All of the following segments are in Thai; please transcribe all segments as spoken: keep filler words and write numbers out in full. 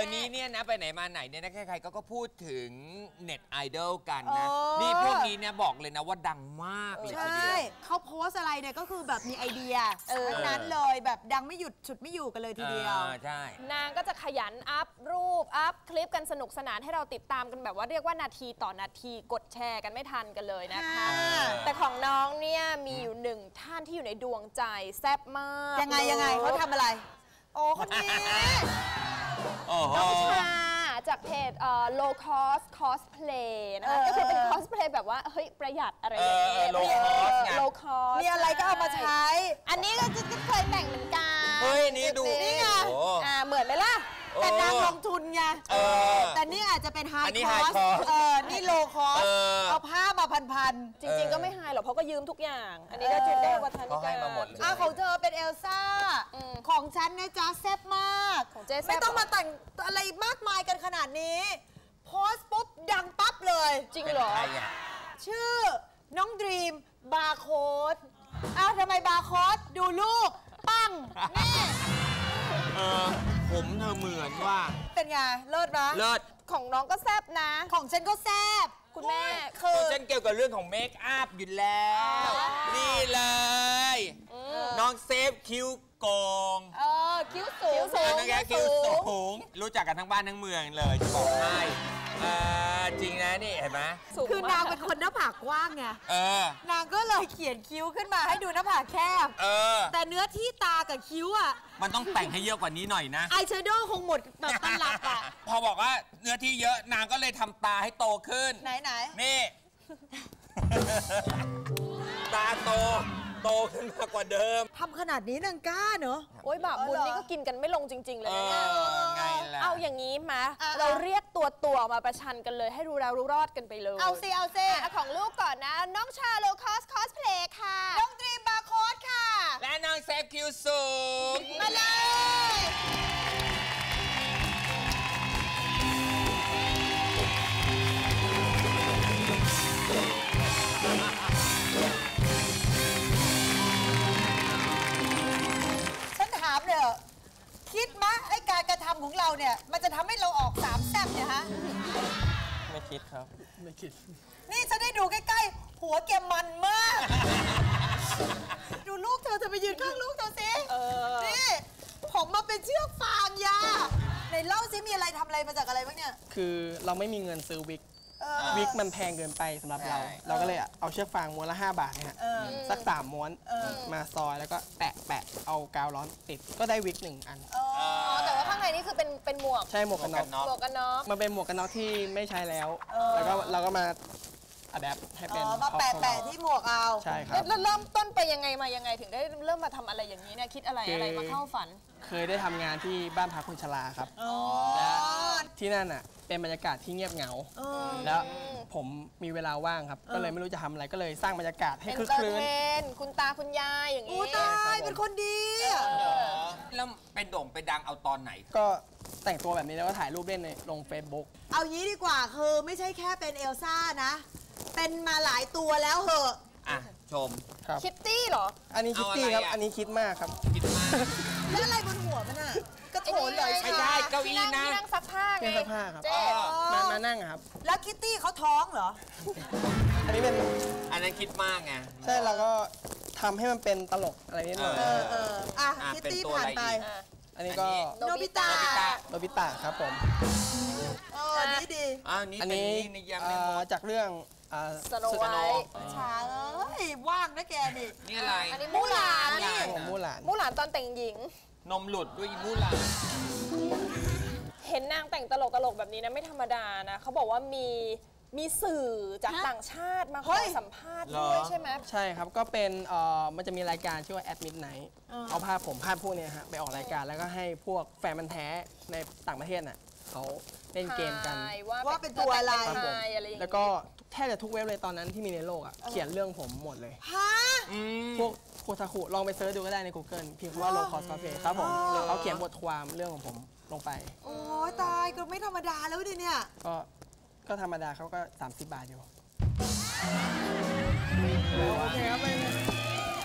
ยวนี้เนี่ยนะไปไหนมาไหนเนี่ยนะใครๆก็พูดถึงเน็ตไอดอลกันนะนี่พวกนี้เนี่ยบอกเลยนะว่าดังมากเลยทีเดียวเขาโพสอะไรเนี่ยก็คือแบบมีไอเดียเออนั้นเลยแบบดังไม่หยุดฉุดไม่อยู่กันเลยทีเดียวใช่นางก็จะขยันอัพรูปอัพคลิปกันสนุกสนานให้เราติดตามกันแบบว่าเรียกว่านาทีต่อนาทีกดแชร์กันไม่ทันกันเลยนะคะแต่ของน้องเนี่ยมีอยู่หนึ่งท่านที่อยู่ในดวงใจแซ่บมากยังไงยังไงเขาทำอะไรโอ้คนนี้น้องชาจากเพจ low cost cosplay นะคะก็คือเป็น cosplay แบบว่าเฮ้ยประหยัดอะไรอย่างเงี้ย low cost มีอะไรก็เอามาใช้อันนี้ก็จะเคยแต่งเหมือนกันเฮ้ยนี่ดูนี่ไงอ่าเหมือนไหมล่ะแต่นางลงทุนไงแต่นี่อาจจะเป็นไฮคอสเออนี่โลคอสเอาผ้ามาพันๆจริงๆก็ไม่ไฮหรอกเพราะก็ยืมทุกอย่างอันนี้ก็จุดได้วัฒนิกาอ่ะของเธอเป็นเอลซ่าของฉันนะจ๊ะแซ่บมากไม่ต้องมาแต่งอะไรมากมายกันขนาดนี้โพสปุ๊บดังปั๊บเลยจริงเหรอชื่อน้องดรีมบาร์โค้ดอ้าวทำไมบาร์โค้ดดูลูกปังนี่ผมเธอเหมือนว่าเป็นไงเลิศปะเลิศของน้องก็แซ่บนะของฉันก็แซ่บคุณแม่คือฉันเกี่ยวกับเรื่องของเมคอัพอยู่แล้วนี่เลยน้องเซฟคิ้วโกงเออคิ้วสูงสูงน้องแกคิ้วสูงรู้จักกันทั้งบ้านทั้งเมืองเลยจะบอกให้จริงนะนี่เห็นไหมคือนางเป็นคนหน้าผากกว้างไงนางก็เลยเขียนคิ้วขึ้นมาให้ดูหน้าผากแคบแต่เนื้อที่ตากับคิ้วอ่ะมันต้องแต่งให้เยอะกว่านี้หน่อยนะอายแชโดว์คงหมดแบบตลับอ่ะพอบอกว่าเนื้อที่เยอะนางก็เลยทำตาให้โตขึ้นไหนไหนนี่ตาโตโตขึ้นมากว่าเดิมทำขนาดนี้นางกล้าเนอะโอ้ยบาปบุญนี่ก็กินกันไม่ลงจริงๆเลยเนี่ยไงล่ะเอาอย่างนี้มาเราเรียกตัวตัวมาประชันกันเลยให้รู้แล้วรู้รอดกันไปเลยเอาซิเอาซิของลูกก่อนนะน้องชาโลคอสคอสเพลย์ค่ะน้องดรีมบาร์โค้ดค่ะและน้องเซฟคิวสูงมาเลยถามเลยคิดมะไอการกระทำของเราเนี่ยมันจะทำให้เราออกสามแซ่บเนี่ยฮะไม่คิดครับไม่คิดนี่ฉันได้ดูใกล้ๆหัวแกมันมากดูลูกเธอเธอไปยืนข้างลูกเธอสินี่ผมมาเป็นเชือกฟางยาในเล่าซิมีอะไรทำอะไรมาจากอะไรบ้างเนี่ยคือเราไม่มีเงินซื้อวิกวิกมันแพงเกินไปสำหรับเราเราก็เลยเอาเชือกฟางม้วนละห้าบาทเนี่ยสักสามม้วนมาซอยแล้วก็แปะแปะเอากาวร้อนติดก็ได้วิกหนึ่งอันอ๋อแต่ว่าข้างในนี่คือเป็นเป็นหมวกใช่หมวกกันน็อกหมวกกันน็อกมันเป็นหมวกกันน็อกที่ไม่ใช้แล้วแล้วก็เราก็มาอะแดปให้เป็นมาแปะแปะที่หมวกเอาใช่ครับแล้วเริ่มต้นไปยังไงมายังไงถึงได้เริ่มมาทำอะไรอย่างนี้เนี่ยคิดอะไรอะไรมาเข้าฝันเคยได้ทำงานที่บ้านพักคนชราครับและที่นั่นอ่ะเป็นบรรยากาศที่เงียบเหงาแล้วผมมีเวลาว่างครับก็เลยไม่รู้จะทำอะไรก็เลยสร้างบรรยากาศให้คึกคืนคุณตาคุณยายอย่างนี้ตายเป็นคนดีแล้วเป็นโด่งไปดังเอาตอนไหนก็แต่งตัวแบบนี้แล้วก็ถ่ายรูปเล่นในลง Facebook เอางี้ดีกว่าคือไม่ใช่แค่เป็นเอลซ่านะเป็นมาหลายตัวแล้วเหอะอ่ะชมครับคิตตี้เหรออันนี้คิตตี้ครับอันนี้คิดมากครับคิดมากแล้วอะไรบนหัวมันอ่ะกระโถนเลยไม่ใช่เก้าอี้นะนั่งซักผ้าไงซักผ้าครับมามานั่งครับแล้วคิตตี้เขาท้องเหรออันนี้เป็นอันนั้นคิดมากไงใช่เราก็ทำให้มันเป็นตลกอะไรนิดหน่อยเออเอออ่ะคิตตี้ผ่านไปอันนี้ก็โนบิตะโนบิตะครับผมเออดีดีอันนี้จากเรื่องสโนไวท์ช้าเอ้ยว่างนะแกนี่นี่อะไรอันนี้มู่หลานมู่หลานมู่หลานตอนแต่งหญิงนมหลุดด้วยมู่หลานเห็นนางแต่งตลกตลกแบบนี้นะไม่ธรรมดานะเขาบอกว่ามีมีสื่อจากต่างชาติมาขอสัมภาษณ์ด้วยใช่ไหมใช่ครับก็เป็นเอ่อมันจะมีรายการชื่อว่าแอดมิดไนท์เอาภาพผมภาพพวกนี้ฮะไปออกรายการแล้วก็ให้พวกแฟนมันแท้ในต่างประเทศน่ะเขาเล่นเกมกันว่าเป็นตัวอะไรแล้วก็แทบจะทุกเว็บเลยตอนนั้นที่มีในโลกอ่ะเขียนเรื่องผมหมดเลยฮะพวกโคทาคุลองไปเซิร์ชดูก็ได้ใน Google พิมพ์ว่า low cost cafe ครับผมเขาเขียนบทความเรื่องของผมลงไปโอ้ตายก็ไม่ธรรมดาแล้วดิเนี่ยก็ก็ธรรมดาเขาก็สามสิบบาทอยู่โอเคครับเลย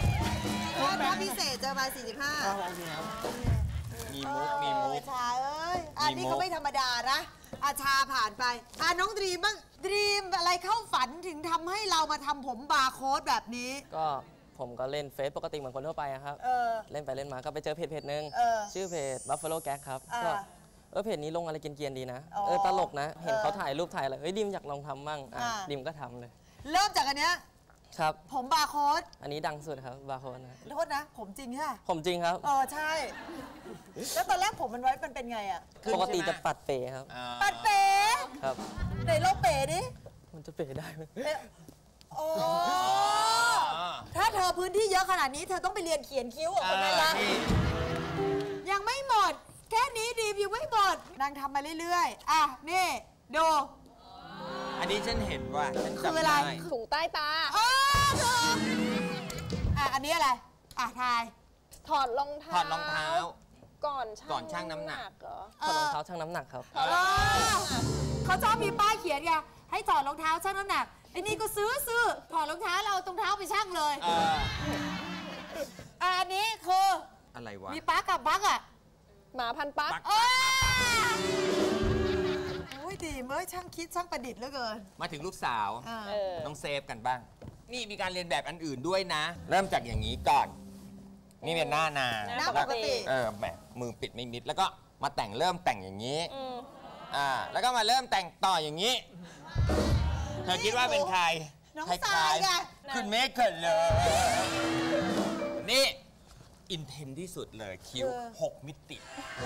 ถ้าพิเศษจะมาสี่สิบห้าโอเคครับมีมุกมีมุกชาเอ้ยอันนี้เขาไม่ธรรมดานะอาชาผ่านไปอ่ะน้องดรีมบ้างดรีมอะไรเข้าฝันถึงทำให้เรามาทำผมบาร์โค้ดแบบนี้ก็ผมก็เล่นเฟซปกติเหมือนคนทั่วไปอะครับเออเล่นไปเล่นมาก็ไปเจอเพจเพจหนึ่งเออชื่อเพจ Buffalo Gag ครับอ่าก็เออเพจนี้ลงอะไรเกรียนๆดีนะอ๋อเออตลกนะ เห็นเออเขาถ่ายรูปถ่ายอะไรเฮ้ยดิมอยากลองทำบ้างอ่ะอ่าดิมก็ทำเลยเริ่มจากอันเนี้ยครับผมบาร์โค้ดอันนี้ดังสุดครับบาร์โคนนะโทษนะ ผมจริงใช่ปะผมจริงครับเออใช่ แล้วตอนแรกผมมันไว้มันเป็นไงอ่ะปกติจะปัดเป๋ครับอ่าปัดเป๋ครับไหนลองเป๋ดิมันจะเป๋ได้ไหมเป๋โอ้ถ้าเธอพื้นที่เยอะขนาดนี้เธอต้องไปเรียนเขียนคิ้วกับคนนั้นละนี่ยังไม่หมด แค่นี้ดียังไม่หมดนางทำมาเรื่อยๆ อ่ะ นี่ ดูอันนี้ฉันเห็นว่าฉันคือจำอะไรได้ถุงใต้ตาอ๋อถูกอ่ะ อันนี้อะไร อ่ะ ทายถอดรองเท้าถอดรองเท้าก่อนชั่งก่อนชั่งน้ำหนักเหรอถอดรองเท้าชั่งน้ำหนักครับเออเขาชอบมีป้ายเขียนไงให้ถอดรองเท้าชั่งน้ำหนักไอ้นี่ก็ซื้อซื้อถอดรองเท้าเราตรงเท้าไปชั่งเลยเอออ่ะ อันนี้คืออะไรวะมีปักกับปักอ่ะหมาพันปักปักเอ้ยโอ้ยดีเมื่อช่างคิดช่างประดิษฐ์เหลือเกินมาถึงลูกสาวอ่าเออต้องเซฟกันบ้าง นี่มีการเรียนแบบอันอื่นด้วยนะ เริ่มจากอย่างนี้ก่อน นี่เป็นหน้านางหน้าปกติเออแบบมือปิดไม่มิด แล้วก็มาแต่งเริ่มแต่งอย่างนี้อืมอ่า แล้วก็มาเริ่มแต่งต่ออย่างนี้ เธอคิดว่าเป็นใครน้องคล้ทรายไงๆคุณเมฆเกิดเลย นี่ อินเทนที่สุดเลยคิ้วหกมิติ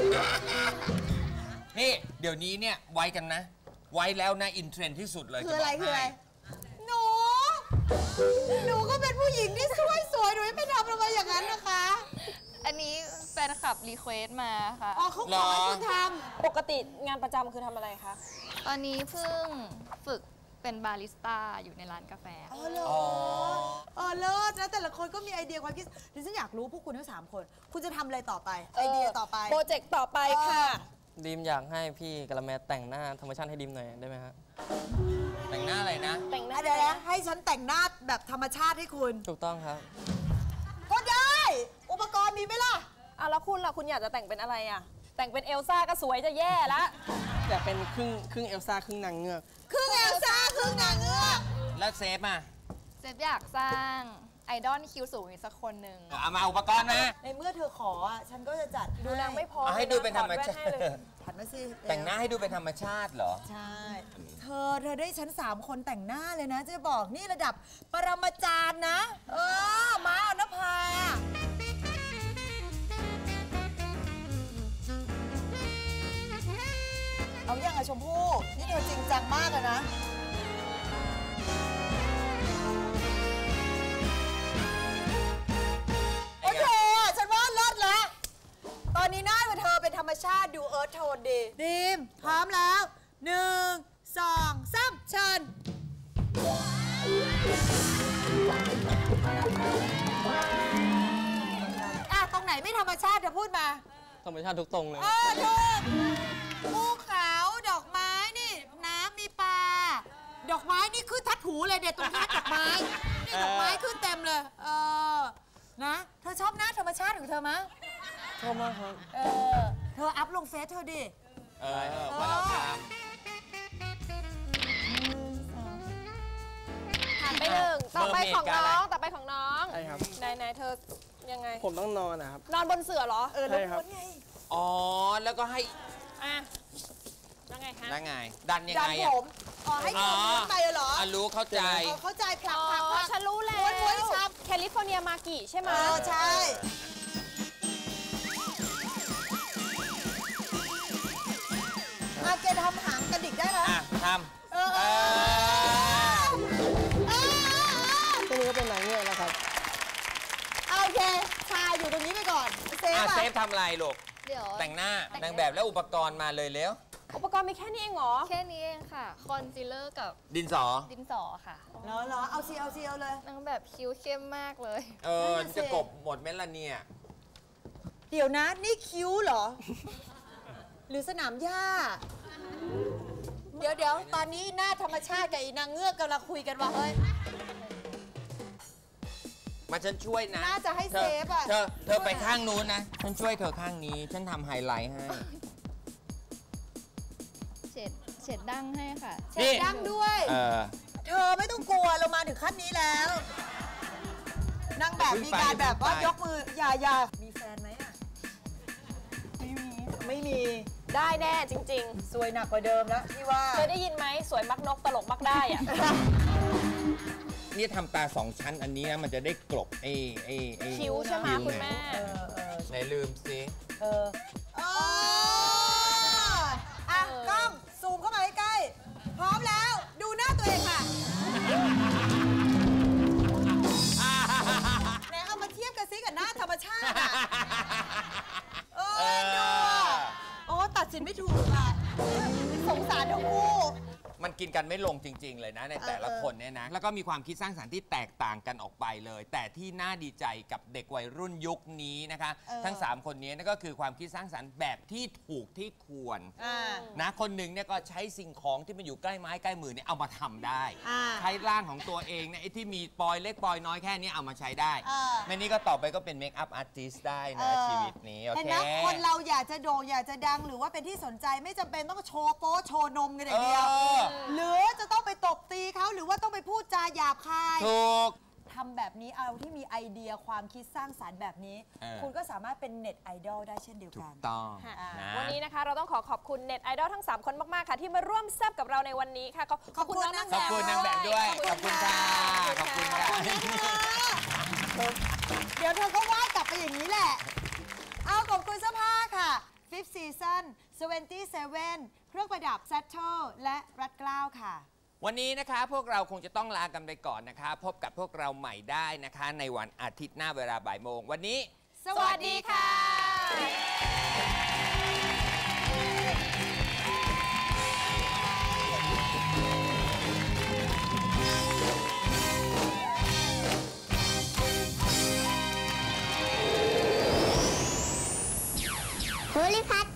นี่ เดี๋ยวนี้เนี่ย ไว้กันนะ ไว้แล้วนะ อินเทรนด์ที่สุดเลยคืออะไรจบกคืออะไรให้หนู หนูก็เป็นผู้หญิงที่สวยสวยหนูไม่ทำลงมาอย่างนั้นนะคะอันนี้แฟนคลับรีเควสมาค่ะอ๋อเขาขอให้คุณทปกติงานประจำคือทำอะไรคะตอนนี้เพิ่งฝึกเป็นบาริสต้าอยู่ในร้านกาแฟำอ๋อเหรอเออเลิศนะแต่ละคนก็มีไอเดียความคิดดิฉันอยากรู้พวกคุณทั้งสามคน คุณจะทำอะไรต่อไป ไอเดียต่อไปโปรเจกต์ต่อไปค่ะดิมอยากให้พี่กะละแมแต่งหน้าธรรมชาติให้ดิมหน่อยได้ไหมฮะแต่งหน้าอะไรนะแต่งหน้าอ่ะเดี๋ยวนะให้ฉันแต่งหน้าแบบธรรมชาติให้คุณถูกต้องครับก็ได้ อุปกรณ์มีไหมล่ะอ่ะแล้วคุณล่ะคุณอยากจะแต่งเป็นอะไรอ่ะ แต่งเป็นเอลซ่าก็สวยจะแย่ละอยากเป็นครึ่งครึ่งเอลซ่าครึ่งนางเงือกครึ่งเอลซ่าครึ่งนางเงือกแล้วเซฟอ่ะเซฟอยากสร้างไอดอลคิวสูงอีกสักคนหนึ่งเอามาอุปกรณ์มาในเมื่อเธอขออ่ะฉันก็จะจัดดูนางไม่พอเอาให้ดูเป็นธรรมชาถอดแว่นให้ติเลยผัดมาสิแต่งหน้าให้ดูเป็นธรรมชาติเหรอใช่ เธอ เธอได้ฉันสามคนแต่งหน้าเลยนะ จะบอกนี่ระดับปรมาจารย์นะ เออ มาอนภาเอาอย่างอะชมพู่ นี่เธอจริงจังมากเลยนะ โอเคอะฉันว่าเลิศแล้ว ตอนนี้หน้าเธอเป็นธรรมชาติดูเอิร์ธโทนดีดีมพร้อมแล้วหนึ่งสองสามเชิญอ่ะตรงไหนไม่ธรรมชาติเธอพูดมาธรรมชาติทุกตรงเลยเออถูกภูเขาดอกไม้นี่ น้ำมีปลา ดอกไม้นี่ขึ้นทัดหูเลยเด็ดตรงทัดดอกไม้ นี่ดอกไม้ขึ้นเต็มเลย เออ นะ เธอชอบหน้าธรรมชาติของเธอมะชอบมากครับเออ เธออัพลงเฟซเธอดิเออว่าเราทผ่านไปหนึ่งต่อไปของน้อง ต่อไปของน้องใช่ครับไหนไหนเธอยังไงผมต้องนอนนะครับนอนบนเสื่อเหรอเออใช่ครับแล้วไงำอ๋อ แล้วก็ให้อ่ะยังไงคะแล้วไง ดันยังดันไงผอ่ะม อ๋อ ให้ผมขึ้นไปเหรออ่ะรู้เข้าใจเออเข้าใจผลักอ๋อผลักผลักฉันรู้แล้วม้วนม้วนชับแคลิฟอร์เนียมากิใช่ไหมเออ ใช่ อาเกทำหางกระดิกได้แล้วอ่ะทเออำเอเอออเออตรงนี้ก็เป็นนางเงือกแล้วครับเอาโอเค ชายอยู่ตรงนี้ไปก่อน เซฟอ่ะอะเซฟทำอะไรลูกเดี๋ยวแต่งหน้านางแบบและอุปกรณ์มาเลยเร็วอุปกรณ์มีแค่นี้เองเหรอแค่นี้เองค่ะ คอนซีลเลอร์กับดินสอดินสอค่ะเหรอเหรอเอาซีเอาซีเอาเลยนางแบบคิ้วเข้มมากเลยเออ จะกบหมดไหมล่ะเนี่ยเดี๋ยวนะ นี่คิ้วเหรอ หรือสนามหญ้า เดี๋ยวเดี๋ยวตอนนี้หน้าธรรมชาติกับอีนางเงือกกำลังคุยกันว่าเฮ้ยมาฉันช่วยนะน่าจะให้ธเซฟอะเธอ เธอไปข้างนู้นนะ ฉันช่วยเธอข้างนี้ ฉันทำไฮไลท์ให้ตดั้งให้ค่ะเช็ดดั้งด้วยเออเธอไม่ต้องกลัวเรามาถึงขั้นนี้แล้วนางแบบมีการแบบว่ายกมืออย่าอย่ามีแฟนไหมอ่ะไม่มีไม่มีได้แน่จริงสวยหนักกว่าเดิมแล้วพี่ว่าๆ เคยได้ยินไหมสวยมักนกตลกมักได้อะนี่ทำตาสองชั้นอันนี้นะมันจะได้กลบไอ้ไอ้ไอ้คิ้วใช่ไหมคุณแม่เออเออไหนลืมสิเออเอออ่ะกล้องซูมเข้ามาใกล้ๆพร้อมแล้วดูหน้าตัวเองค่ะไหนเอามาเทียบกันซิกับหน้าธรรมชาติอ่ะเออดูอ่ะโอ้ตัดสินไม่ถูกอ่ะสงสารทั้งคู่มันกินกันไม่ลงจริง ๆ เลยนะในแต่ละคนเนี่ยนะ แล้วก็มีความคิดสร้างสรรค์ที่แตกต่างกันออกไปเลย แต่ที่น่าดีใจกับเด็กวัยรุ่นยุคนี้นะคะเออทั้ง สาม คนนี้นั่นก็คือความคิดสร้างสรรค์แบบที่ถูกที่ควรอ่านะคนหนึ่งเนี่ยก็ใช้สิ่งของที่มันอยู่ใกล้ไม้ใกล้มือเนี่ยเอามาทำได้อ่าใช้ร่างของตัวเองเนี่ยไอ้ที่มีปอยเล็กปอยน้อยแค่นี้เอามาใช้ได้อ่าแม่นี่ก็ต่อไปก็เป็นเมคอัพอาร์ติสได้นะชีวิตนี้โอเห็นเคไหมคนเราอยากจะโด่งอยากจะดังหรือว่าเป็นที่สนใจไม่จำเป็นต้องโชว์โป๊โชว์นมกันอย่างเดียวเออหรือจะต้องไปตบตีเขาหรือว่าต้องไปพูดจาหยาบคายถูกทำแบบนี้เอาที่มีไอเดียความคิดสร้างสรรค์แบบนี้เออคุณก็สามารถเป็นเน็ตไอดอลได้เช่นเดียวถูกักนต้องค่ะนะวันนี้นะคะเราต้องขอขอบคุณเน็ตไอดอลทั้ง สาม คนมาก ๆ ค่ะ ที่มาร่วมแซบกับเราในวันนี้ค่ะขอบขอบคุณน้องนางขอบคุณนางแบบด้วย ขอบคุณค่ะ ขอบคุณค่ะเดี๋ยวเธอก็วาดกลับไปอย่างนี้แหละ เอาขอบคุณเสื้อผ้าค่ะ Fifth Season เซเวนตี้เซเว่น เครื่องประดับ Saddle และรัดเกล้าค่ะวันนี้นะคะพวกเราคงจะต้องลากันไปก่อนนะคะ พบกับพวกเราใหม่ได้นะคะ ในวันอาทิตย์หน้าเวลาบ่ายโมง วันนี้สวัสดีค่ะภูริพัฒน์